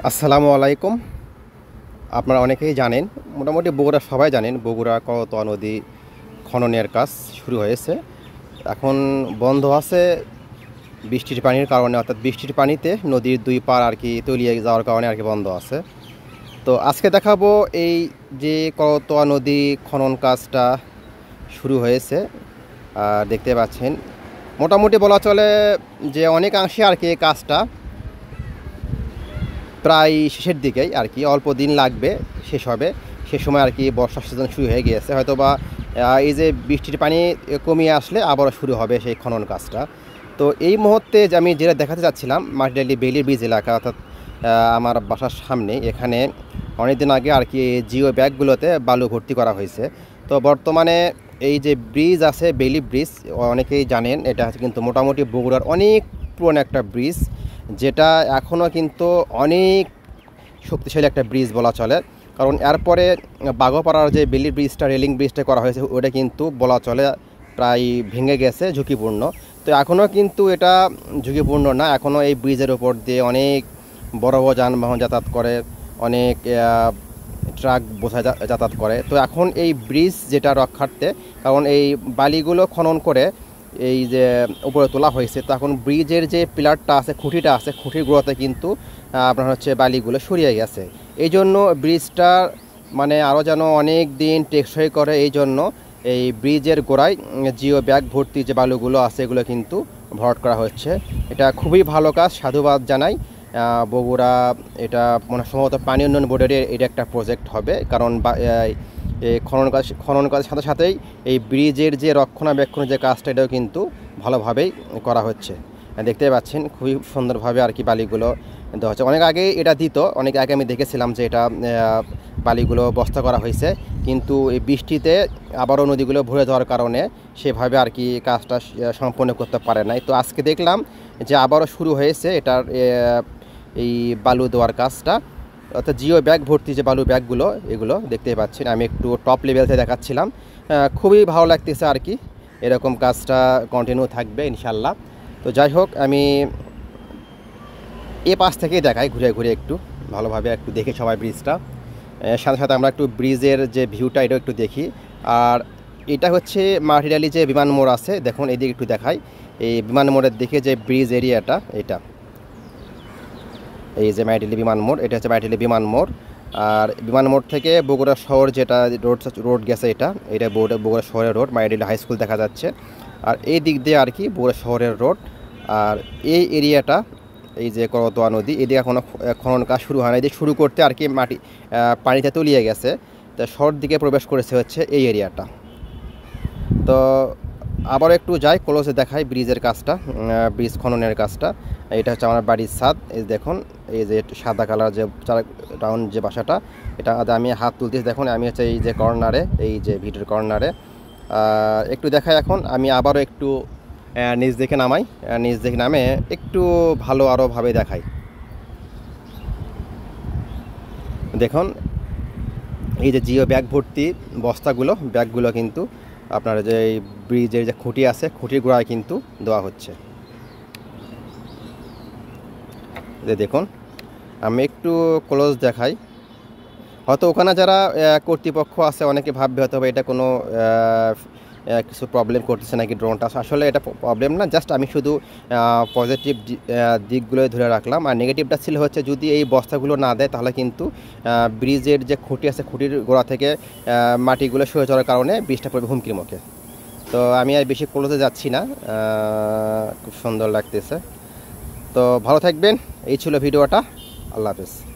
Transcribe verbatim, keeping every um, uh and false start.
আসসালামু আলাইকুম। আপনারা অনেকেই জানেন, মোটামুটি বগুড়া সবাই জানেন, বগুড়া করতোয়া নদী খননের কাজ শুরু হয়েছে। এখন বন্ধ আছে বৃষ্টির পানির কারণে, অর্থাৎ বৃষ্টির পানিতে নদীর দুই পার আর কি তলিয়ে যাওয়ার কারণে আর কি বন্ধ আছে। তো আজকে দেখাবো এই যে করতোয়া নদী খনন কাজটা শুরু হয়েছে। আর দেখতে পাচ্ছেন মোটামুটি বলা চলে যে অনেকাংশে আর কি এই কাজটা প্রায় শেষের দিকেই আর কি, অল্প দিন লাগবে শেষ হবে। সে সময় আর কি বর্ষার সিজন শুরু হয়ে গিয়েছে, হয়তো বা এই যে বৃষ্টির পানি কমিয়ে আসলে আবারও শুরু হবে সেই খনন কাজটা। তো এই মুহূর্তে যে আমি যেটা দেখাতে যাচ্ছিলাম, মাটিডালি বেইলি ব্রিজ এলাকা, অর্থাৎ আমার বাসার সামনে, এখানে অনেকদিন আগে আর কি জিও ব্যাগগুলোতে বালু ভর্তি করা হয়েছে। তো বর্তমানে এই যে ব্রিজ আছে বেইলি ব্রিজ, অনেকেই জানেন এটা কিন্তু মোটামুটি বগুড়ার অনেক পুরনো একটা ব্রিজ, যেটা এখনও কিন্তু অনেক শক্তিশালী একটা ব্রিজ বলা চলে। কারণ এরপরে বাঘোপাড়ার যে বেলি ব্রিজটা, রেলিং ব্রিজটা করা হয়েছে, ওটা কিন্তু বলা চলে প্রায় ভেঙে গেছে, ঝুঁকিপূর্ণ। তো এখনও কিন্তু এটা ঝুঁকিপূর্ণ না, এখনও এই ব্রিজের উপর দিয়ে অনেক বড় বড় যানবাহন যাতায়াত করে, অনেক ট্রাক বোঝা যাতায়াত করে। তো এখন এই ব্রিজ যেটা রক্ষার্থে, কারণ এই বালিগুলো খনন করে এই যে উপরে তোলা হয়েছে, তখন ব্রিজের যে পিলারটা আছে, খুঁটিটা আছে, খুঁটির গোড়াতে কিন্তু আপনার হচ্ছে বালিগুলো সরিয়ে গেছে। এই জন্য ব্রিজটা মানে আরও যেন অনেক দিন টেকসই করে, এই জন্য এই ব্রিজের গোড়ায় জিও ব্যাগ ভর্তি যে বালুগুলো আছে এগুলো কিন্তু ভরাট করা হচ্ছে। এটা খুবই ভালো কাজ, সাধুবাদ জানাই বগুড়া। এটা মানে সম্ভবত পানি উন্নয়ন বোর্ডের এটা একটা প্রজেক্ট হবে, কারণ এই খনন কাজ খনন কাজের সাথে সাথেই এই ব্রিজের যে রক্ষণাবেক্ষণের যে কাজটা, এটাও কিন্তু ভালোভাবেই করা হচ্ছে। দেখতে পাচ্ছেন খুবই সুন্দরভাবে আর কি বালিগুলো দেওয়া হচ্ছে। অনেক আগে এটা দিত, অনেক আগে আমি দেখেছিলাম যে এটা বালিগুলো বস্তা করা হয়েছে, কিন্তু এই বৃষ্টিতে আবারও নদীগুলো ভরে যাওয়ার কারণে সেভাবে আর কি কাজটা সম্পন্ন করতে পারে নাই। তো আজকে দেখলাম যে আবারও শুরু হয়েছে এটার এই বালু দেওয়ার কাজটা, অর্থাৎ জিও ব্যাগ ভর্তি যে বালু ব্যাগগুলো, এগুলো দেখতেই পাচ্ছেন। আমি একটু টপ লেভেলতে দেখাচ্ছিলাম, খুবই ভালো লাগতেছে আর কি। এরকম কাজটা কন্টিনিউ থাকবে ইনশাল্লাহ। তো যাই হোক, আমি এ পাশ থেকেই দেখাই ঘুরে ঘুরে একটু ভালোভাবে একটু দেখে সবাই ব্রিজটা, সাথে সাথে আমরা একটু ব্রিজের যে ভিউটা এটাও একটু দেখি। আর এটা হচ্ছে মাটিডালি যে বিমান মোড় আছে, দেখুন এইদিকে একটু দেখাই। এই বিমান মোড়ের দিকে যে ব্রিজ এরিয়াটা, এটা এই যে মাটিডালি বিমান মোড়, এটা হচ্ছে মাটিডালি বিমান মোড়। আর বিমান মোড় থেকে বগুড়া শহর যেটা রোড রোড গেছে, এটা এটা বগুড়া শহরের রোড, মাটিডালি হাই স্কুল দেখা যাচ্ছে। আর এই দিক দিয়ে আর কি বগুড়া শহরের রোড। আর এই এরিয়াটা, এই যে করতোয়া নদী, এদিকে এখনও খনন কাজ শুরু হয় না, এদিকে শুরু করতে আর কি মাটি পানিতে তলিয়ে গেছে। তো শহর দিকে প্রবেশ করেছে হচ্ছে এই এরিয়াটা। তো আবার একটু যাই ক্লোজে দেখাই ব্রিজের কাজটা, ব্রিজ খননের কাজটা। এটা হচ্ছে আমার বাড়ির ছাদ, এই দেখুন এই যে সাদা কালার যে রাউন্ড যে বাসাটা, এটা আমি হাত তুলতেছি। দেখুন আমি হচ্ছে এই যে কর্নারে, এই যে ভিডিওর কর্নারে একটু দেখাই। এখন আমি আবারও একটু নিচ দেখে নামাই, নিচ দেখে নামে একটু ভালো আরও ভাবে দেখাই। দেখুন এই যে জিও ব্যাগ ভর্তি বস্তাগুলো, ব্যাগগুলো কিন্তু আপনার যে এই ব্রিজের যে খুঁটি আছে, খুঁটির গোড়ায় কিন্তু দেওয়া হচ্ছে। যে দেখুন আমি একটু ক্লোজ দেখাই। হয়তো ওখানে যারা কর্তৃপক্ষ আছে অনেকে ভাববে হয়তো এটা কোনো কিছু প্রবলেম করতেছে নাকি ড্রোনটা, আসলে এটা প্রবলেম না, জাস্ট আমি শুধু পজিটিভ দিকগুলোই ধরে রাখলাম। আর নেগেটিভটা ছিল হচ্ছে যদি এই বস্তাগুলো না দেয় তাহলে কিন্তু ব্রিজের যে খুঁটি আছে, খুঁটির গোড়া থেকে মাটিগুলো সরে যাওয়ার কারণে ব্রিজটা পড়বে হুমকির মুখে। তো আমি আর বেশি ক্লোজে যাচ্ছি না, খুব সুন্দর লাগতেছে। তো ভালো থাকবেন, এই ছিল ভিডিওটা, আল্লাহ হাফেজ।